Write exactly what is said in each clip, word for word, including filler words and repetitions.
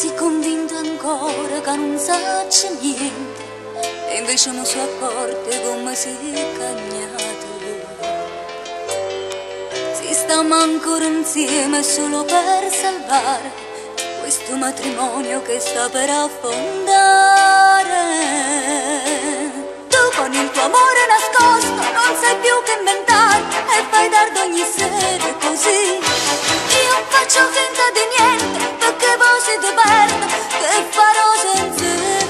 si convinto ancora che non sa niente, e invece non si accorge come si è cagnato. Si stiamo ancora insieme solo per salvare questo matrimonio che sta per affondare. Tu con il tuo amore nascosto non sai più che inventare e fai tardi ogni sera così. Io faccio finta di niente perché voi siete perdi, che farò senza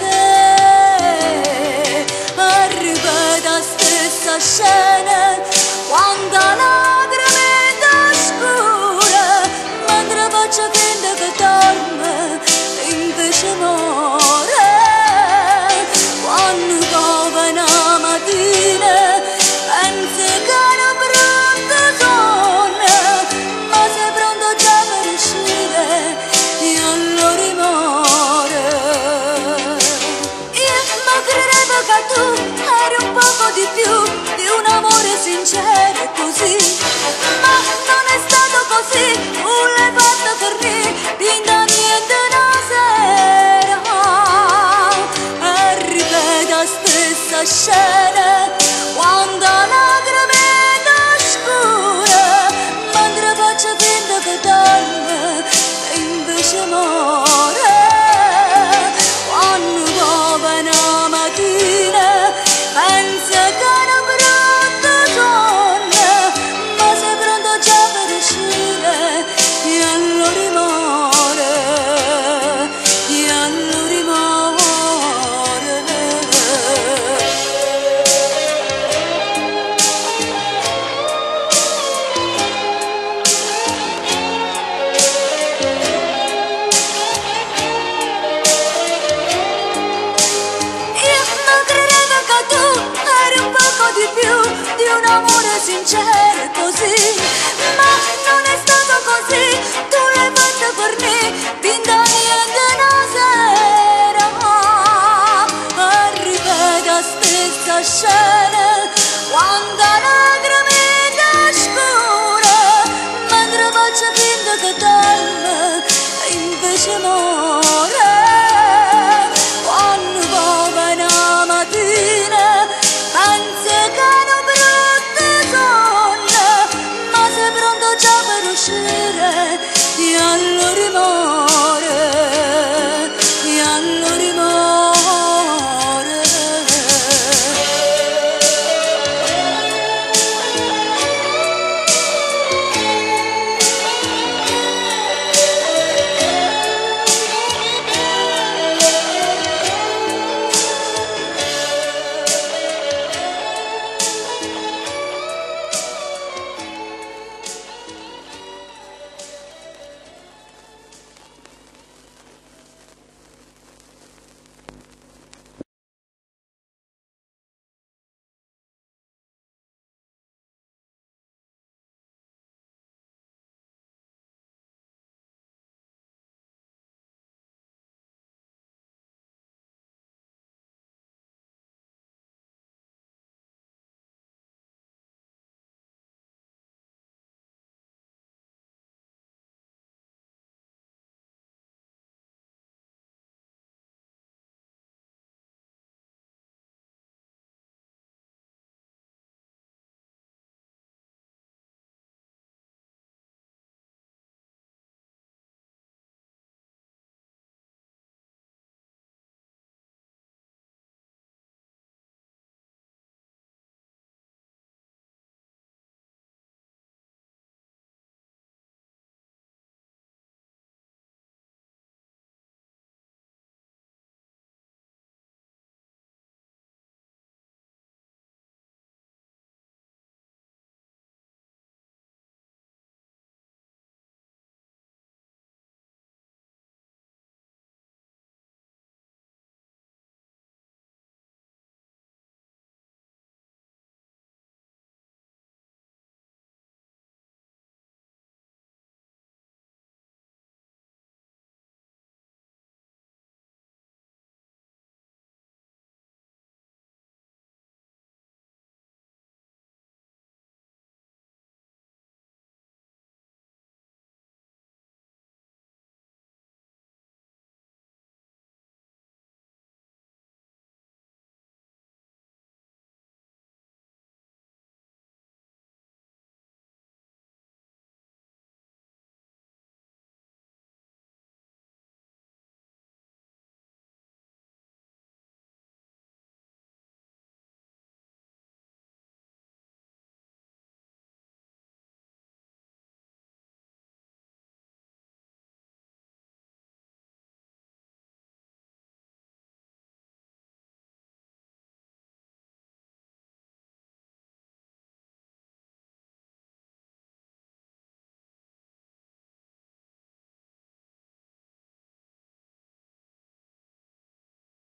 te? Arriva la stessa scena quando lacrime da scura, mentre faccio finta che dorme invece muore. Quando cova una mattina pensi che una brutta donna, ma sei pronto già per uscire e allora muore. Io mi credevo che tu eri un poco di più di un amore sincero e così, ma non è stato così. Un l'hai fatto per me, vinta niente una sera. E ripete la stessa scena quando lacrime da scura, mentre faccio finta che dorme e invece muore. Quando cova una mattina pensa che è una brutta donna, ma sei pronto già per uscire e allora muore, e allora muore. Io mi credevo che tu eri un poco di più di un amore sincero e così, ma non è stato così. Tu l'hai fatto per me, vinta niente una sera. E ripete la stessa scena quando lacrime da scura, mentre faccio finta che dorme e invece muore. Quando cova una mattina pensa che è una brutta donna, ma sei pronto già per uscire e allora muore.